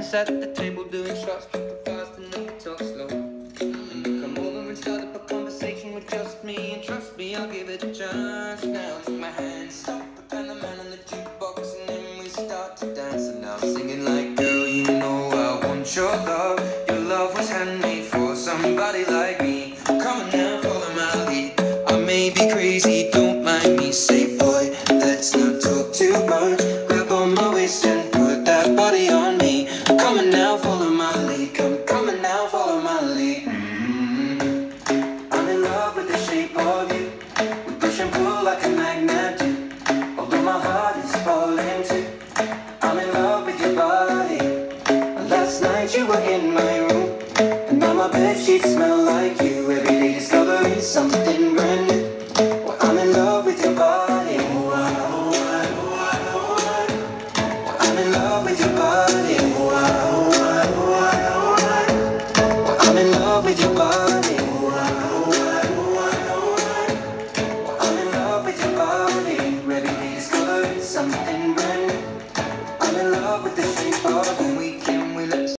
sat at the table doing shots, tripping fast and then we talk slow. And you come over and start up a conversation with just me, and trust me, I'll give it a chance. Now take my hand, stop, and the man on the jukebox, and then we start to dance. And now I'm singing like, girl, you know I want your love. Your love was handmade for somebody like me. Come on now, follow my lead. I may be crazy, don't mind me. Say, boy, let's not talk too much. Grab on my waist and put that body on me. Come on now, follow my lead. Come on now, follow my lead. I'm in love with the shape of you. We push and pull like a magnet do. Although my heart is falling too. I'm in love with your body. Last night you were in my room, and now my bedsheets smell like you. Every day discovering something brand new. Well, I'm in love with your body. Well, I'm in love with your body. Well, I'm in love with your body. Well, I'm in love with your body. Every day discovering something brand new. I'm in love with the shape of you.